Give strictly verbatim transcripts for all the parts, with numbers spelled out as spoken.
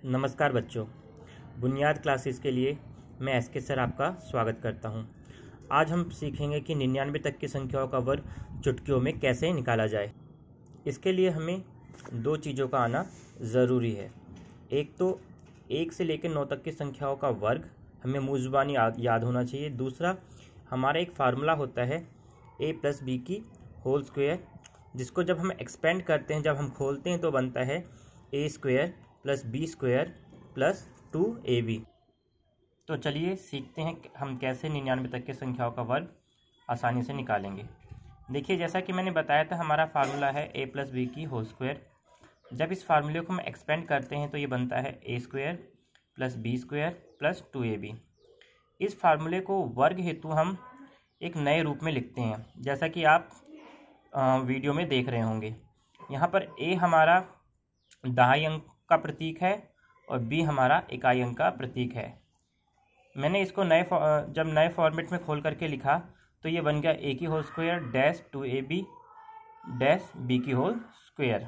नमस्कार बच्चों, बुनियाद क्लासेस के लिए मैं एस के सर आपका स्वागत करता हूं। आज हम सीखेंगे कि निन्यानवे तक की संख्याओं का वर्ग चुटकियों में कैसे निकाला जाए। इसके लिए हमें दो चीज़ों का आना ज़रूरी है। एक तो एक से लेकर नौ तक की संख्याओं का वर्ग हमें मुँह ज़ुबानी याद होना चाहिए। दूसरा, हमारा एक फार्मूला होता है ए प्लस बी की होल स्क्वायर, जिसको जब हम एक्सपेंड करते हैं, जब हम खोलते हैं तो बनता है A square plus B square plus two A B. तो चलिए सीखते हैं हम कैसे निन्यानवे तक की संख्याओं का वर्ग आसानी से निकालेंगे। देखिए, जैसा कि मैंने बताया था, हमारा फार्मूला है ए प्लस बी की होल स्क्वायर। जब इस फार्मूले को हम एक्सपेंड करते हैं तो ये बनता है A square plus B square plus two A B. इस फार्मूले को वर्ग हेतु हम एक नए रूप में लिखते हैं, जैसा कि आप आ, वीडियो में देख रहे होंगे। यहाँ पर ए हमारा दहाई अंक का प्रतीक है और बी हमारा इकाई अंक का प्रतीक है। मैंने इसको नए जब नए फॉर्मेट में खोल करके लिखा तो ये बन गया ए की whole square dash two A B dash B की होल स्क्वायर।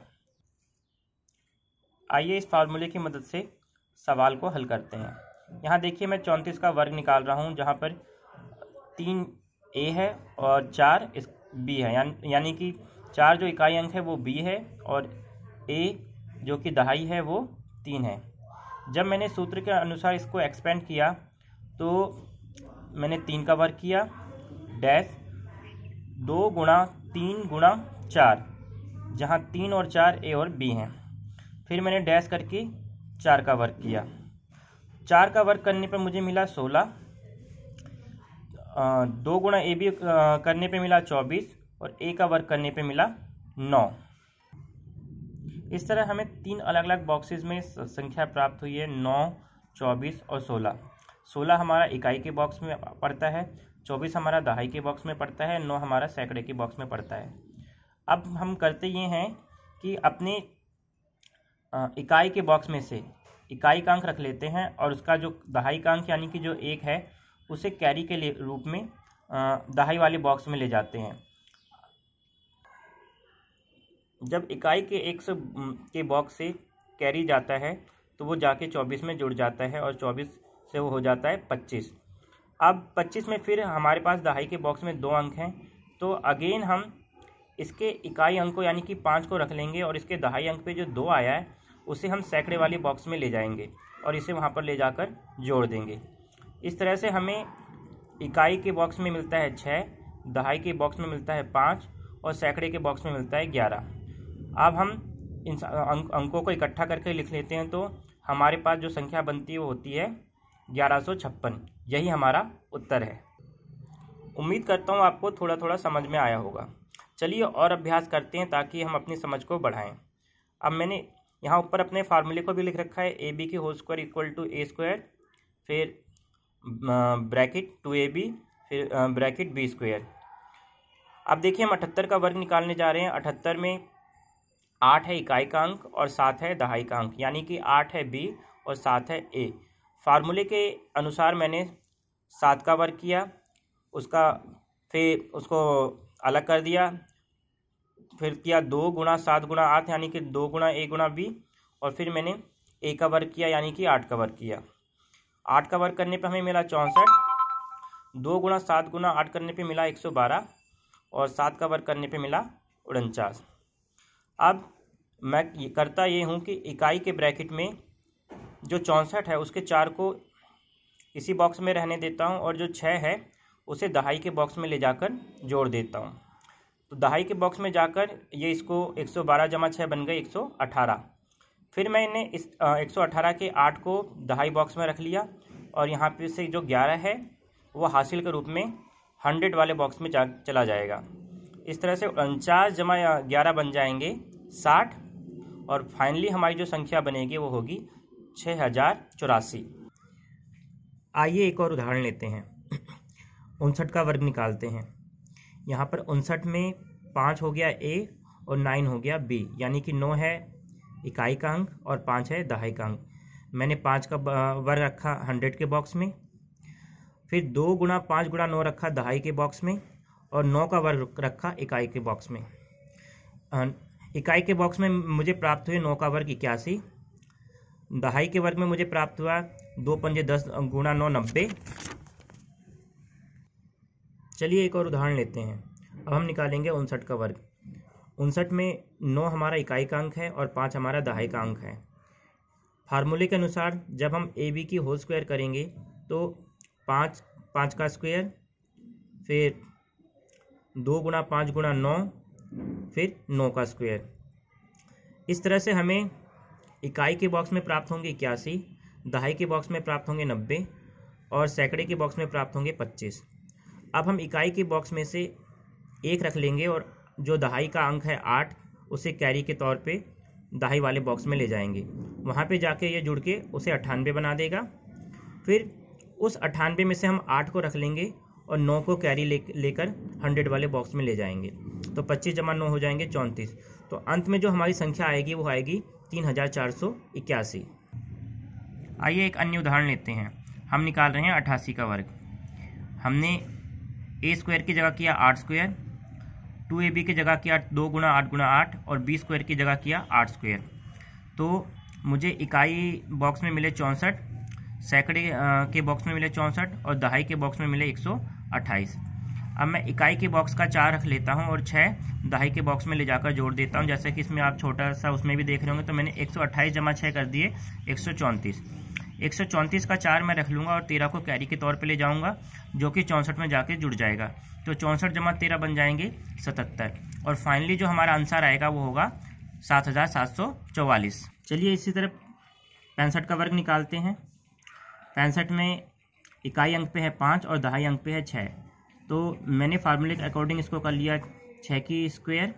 आइए इस फार्मूले की मदद से सवाल को हल करते हैं। यहाँ देखिए, मैं चौंतीस का वर्ग निकाल रहा हूँ, जहाँ पर तीन ए है और चार इस बी है, यानी यानी कि चार जो इकाई अंक है वो बी है और ए जो कि दहाई है वो तीन है। जब मैंने सूत्र के अनुसार इसको एक्सपेंड किया तो मैंने तीन का वर्ग किया डैश दो गुणा तीन गुणा चार, जहाँ तीन और चार ए और बी हैं। फिर मैंने डैश करके चार का वर्ग किया। चार का वर्ग करने पर मुझे मिला सोलह, दो गुणा ए बी करने पे मिला चौबीस और ए का वर्ग करने पे मिला नौ। इस तरह हमें तीन अलग अलग बॉक्सेस में संख्या प्राप्त हुई है, नौ, चौबीस और सोलह। सोलह हमारा इकाई के बॉक्स में पड़ता है, चौबीस हमारा दहाई के बॉक्स में पड़ता है, नौ हमारा सैकड़े के बॉक्स में पड़ता है। अब हम करते ये हैं कि अपने इकाई के बॉक्स में से इकाई का अंक रख लेते हैं और उसका जो दहाई का अंक यानी कि जो एक है उसे कैरी के रूप में दहाई वाले बॉक्स में ले जाते हैं। जब इकाई के एक सौ के बॉक्स से कैरी जाता है तो वो जाके चौबीस में जुड़ जाता है और चौबीस से वो हो जाता है पच्चीस। अब पच्चीस में फिर हमारे पास दहाई के बॉक्स में दो अंक हैं, तो अगेन हम इसके इकाई अंक को यानी कि पाँच को रख लेंगे और इसके दहाई अंक पे जो दो आया है उसे हम सैकड़े वाले बॉक्स में ले जाएंगे और इसे वहाँ पर ले जाकर जोड़ देंगे। इस तरह से हमें इकाई के बॉक्स में मिलता है छः, दहाई के बॉक्स में मिलता है पाँच और सैकड़े के बॉक्स में मिलता है ग्यारह। अब हम इन अंक, अंकों को इकट्ठा करके लिख लेते हैं तो हमारे पास जो संख्या बनती है वो होती है ग्यारह सौ छप्पन। यही हमारा उत्तर है। उम्मीद करता हूँ आपको थोड़ा थोड़ा समझ में आया होगा। चलिए और अभ्यास करते हैं ताकि हम अपनी समझ को बढ़ाएं। अब मैंने यहाँ ऊपर अपने फार्मूले को भी लिख रखा है, ए बी की whole square equal to A square, फिर ब्रैकेट टू ए बी, फिर ब्रैकेट बी स्क्वायर। अब देखिए, हम अठहत्तर का वर्ग निकालने जा रहे हैं। अठहत्तर में आठ है इकाई का अंक और सात है दहाई का अंक, यानी कि आठ है बी और सात है ए। फार्मूले के अनुसार मैंने सात का वर्ग किया, उसका फिर उसको अलग कर दिया, फिर किया दो गुणा सात गुणा आठ यानी कि दो गुणा ए गुणा बी, और फिर मैंने ए का वर्ग किया यानी कि आठ का वर्ग किया। आठ का वर्ग करने पर हमें मिला चौंसठ, दो गुणा सात गुणा आठ करने पे मिला एक सौ बारह और सात का वर्ग करने पे मिला उनचास। अब मैं ये करता ये हूँ कि इकाई के ब्रैकेट में जो चौंसठ है उसके चार को इसी बॉक्स में रहने देता हूँ और जो छः है उसे दहाई के बॉक्स में ले जाकर जोड़ देता हूँ। तो दहाई के बॉक्स में जाकर ये इसको एक सौ बारह जमा छः बन गए एक सौ अठारह। फिर मैंने इस एक सौ अठारह के आठ को दहाई बॉक्स में रख लिया और यहाँ पे से जो ग्यारह है वो हासिल के रूप में हंड्रेड वाले बॉक्स में जा चला जाएगा। इस तरह से उनचास जमा ग्यारह बन जाएंगे साठ और फाइनली हमारी जो संख्या बनेगी वो होगी छः हज़ार चौरासी। आइए एक और उदाहरण लेते हैं। उनसठ का वर्ग निकालते हैं। यहाँ पर उनसठ में पाँच हो गया ए और नाइन हो गया बी, यानी कि नौ है इकाई का अंक और पाँच है दहाई का अंक। मैंने पाँच का वर्ग रखा हंड्रेड के बॉक्स में, फिर दो गुणा पाँच गुणा नौ रखा दहाई के बॉक्स में और नौ का वर्ग रखा इकाई के बॉक्स में। इकाई के बॉक्स में मुझे प्राप्त हुए नौ का वर्ग इक्यासी, दहाई के वर्ग में मुझे प्राप्त हुआ दो पंजे दस गुणा नौ नब्बे। चलिए एक और उदाहरण लेते हैं। अब हम निकालेंगे उनसठ का वर्ग। उनसठ में नौ हमारा इकाई का अंक है और पाँच हमारा दहाई का अंक है। फार्मूले के अनुसार जब हम ए बी की होल स्क्वायर करेंगे तो पाँच पाँच का स्क्वायर, फिर दो गुणा पाँच गुणा नौ, फिर नौ का स्क्वायर। इस तरह से हमें इकाई के बॉक्स में प्राप्त होंगे इक्यासी, दहाई के बॉक्स में प्राप्त होंगे नब्बे और सैकड़े के बॉक्स में प्राप्त होंगे पच्चीस। अब हम इकाई के बॉक्स में से एक रख लेंगे और जो दहाई का अंक है आठ, उसे कैरी के तौर पे दहाई वाले बॉक्स में ले जाएंगे। वहाँ पे जाके ये जुड़ के उसे अट्ठानवे बना देगा। फिर उस अट्ठानवे में से हम आठ को रख लेंगे और नौ को कैरी ले लेकर हंड्रेड वाले बॉक्स में ले जाएंगे। तो पच्चीस जमा नौ हो जाएंगे चौंतीस। तो अंत में जो हमारी संख्या आएगी वो आएगी तीन हजार चार सौ इक्यासी। आइए एक अन्य उदाहरण लेते हैं। हम निकाल रहे हैं अट्ठासी का वर्ग। हमने ए स्क्वायर की जगह किया आठ स्क्वायर, टू ए बी की जगह किया दो गुणा आठ गुणा आठ और बी स्क्वायर की जगह किया आठ स्क्वायर। तो मुझे इकाई बॉक्स में मिले चौंसठ, सैकड़े के बॉक्स में मिले चौंसठ और दहाई के बॉक्स में मिले एक सौ अट्ठाईस। अब मैं इकाई के बॉक्स का चार रख लेता हूं और छः दहाई के बॉक्स में ले जाकर जोड़ देता हूं। जैसे कि इसमें आप छोटा सा उसमें भी देख रहे होंगे। तो मैंने एक सौ अट्ठाईस जमा छः कर दिए एक सौ चौंतीस। एक सौ चौंतीस का चार मैं रख लूँगा और तेरह को कैरी के तौर पे ले जाऊँगा, जो कि चौंसठ में जाके जुड़ जाएगा। तो चौंसठ जमा तेरह बन जाएंगे सतहत्तर और फाइनली जो हमारा आंसर आएगा वो होगा सात हज़ार सात सौ चौवालीस। चलिए इसी तरह पैंसठ का वर्ग निकालते हैं। पैंसठ में इकाई अंक पे है पाँच और दहाई अंक पे है छः। तो मैंने फार्मूले के अकॉर्डिंग इसको कर लिया छः की स्क्वायर,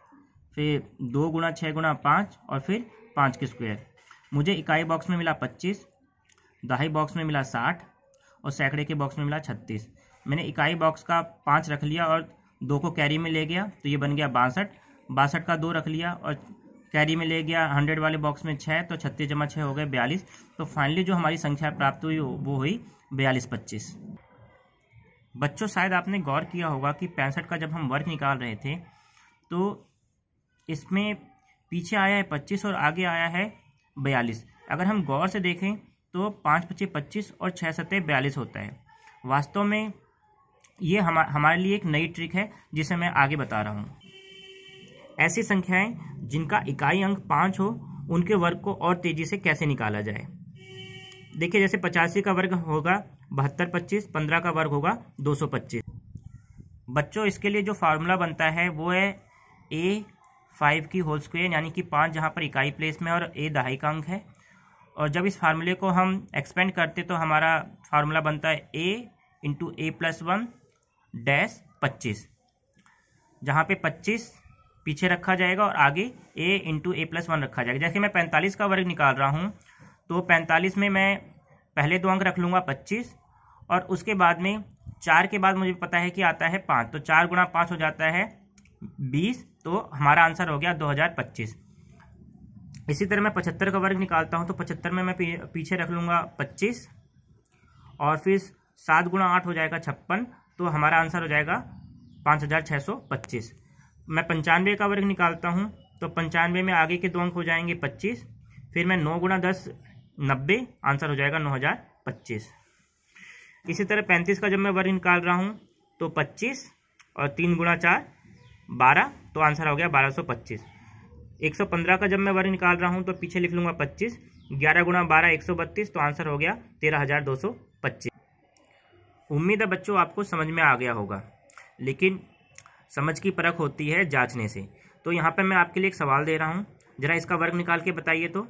फिर दो गुणा छः गुणा पाँच और फिर पाँच की स्क्वायर। मुझे इकाई बॉक्स में मिला पच्चीस, दहाई बॉक्स में मिला साठ और सैकड़े के बॉक्स में मिला छत्तीस। मैंने इकाई बॉक्स का पाँच रख लिया और दो को कैरी में ले गया तो ये बन गया बासठ। बासठ का दो रख लिया और कैरी में ले गया हंड्रेड वाले बॉक्स में छः, तो छत्तीस जमा छः हो गए बयालीस। तो फाइनली जो हमारी संख्या प्राप्त हुई वो हुई बयालीस पच्चीस। बच्चों शायद आपने गौर किया होगा कि पैंसठ का जब हम वर्ग निकाल रहे थे तो इसमें पीछे आया है पच्चीस और आगे आया है बयालीस। अगर हम गौर से देखें तो पाँच पच्चीस पच्चीस और छः सत्ते बयालीस होता है। वास्तव में ये हम हमारे लिए एक नई ट्रिक है जिसे मैं आगे बता रहा हूँ। ऐसी संख्याएं जिनका इकाई अंक पाँच हो उनके वर्ग को और तेजी से कैसे निकाला जाए। देखिए जैसे पचासी का वर्ग होगा बहत्तर पच्चीस, पंद्रह का वर्ग होगा दो सौ पच्चीस। बच्चों इसके लिए जो फार्मूला बनता है वो है ए फाइव की होल स्क्वायर, यानी कि पाँच जहाँ पर इकाई प्लेस में और ए दहाई का अंक है। और जब इस फार्मूले को हम एक्सपेंड करते तो हमारा फार्मूला बनता है A into A plus one dash पच्चीस, जहाँ पे पच्चीस पीछे रखा जाएगा और आगे A into A plus one रखा जाएगा। जैसे मैं पैंतालीस का वर्ग निकाल रहा हूँ तो पैंतालीस में मैं पहले दो अंक रख लूँगा पच्चीस और उसके बाद में चार के बाद मुझे पता है कि आता है पाँच, तो चार गुणा पाँच हो जाता है बीस। तो हमारा आंसर हो गया दो हज़ार पच्चीस। इसी तरह मैं पचहत्तर का वर्ग निकालता हूँ तो पचहत्तर में मैं पीछे रख लूँगा पच्चीस और फिर सात गुणा आठ हो जाएगा छप्पन। तो हमारा आंसर हो जाएगा पाँच हज़ार छः सौ पच्चीस। मैं पंचानवे का वर्ग निकालता हूँ तो पंचानवे में आगे के दो अंक हो जाएंगे पच्चीस, फिर मैं नौ गुणा दस नब्बे, आंसर हो जाएगा नौ हज़ार पच्चीस। इसी तरह पैंतीस का जब मैं वर्ग निकाल रहा हूँ तो पच्चीस और तीन गुणा चार बारह, तो आंसर हो गया बारह सौ पच्चीस। एक सौ पंद्रह का जब मैं वर्ग निकाल रहा हूँ तो पीछे लिख लूँगा पच्चीस, ग्यारह गुणा बारह एक सौ बत्तीस, तो आंसर हो गया तेरह हज़ार दो सौ पच्चीस। उम्मीद है बच्चों आपको समझ में आ गया होगा, लेकिन समझ की परख होती है जांचने से। तो यहाँ पर मैं आपके लिए एक सवाल दे रहा हूँ, जरा इसका वर्ग निकाल के बताइए। तो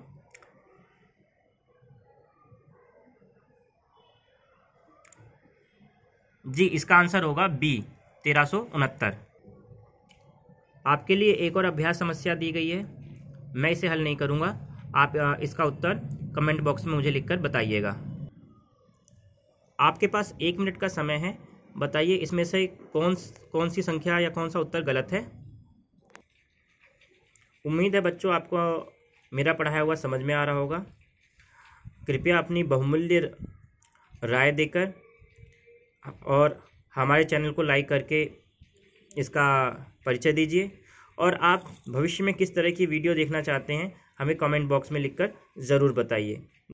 जी इसका आंसर होगा बी तेरह सौ उनहत्तर। आपके लिए एक और अभ्यास समस्या दी गई है, मैं इसे हल नहीं करूँगा, आप इसका उत्तर कमेंट बॉक्स में मुझे लिखकर बताइएगा। आपके पास एक मिनट का समय है, बताइए इसमें से कौन कौन सी संख्या या कौन सा उत्तर गलत है। उम्मीद है बच्चों आपको मेरा पढ़ाया हुआ समझ में आ रहा होगा। कृपया अपनी बहुमूल्य राय देकर और हमारे चैनल को लाइक करके इसका परिचय दीजिए। और आप भविष्य में किस तरह की वीडियो देखना चाहते हैं हमें कमेंट बॉक्स में लिखकर ज़रूर बताइए।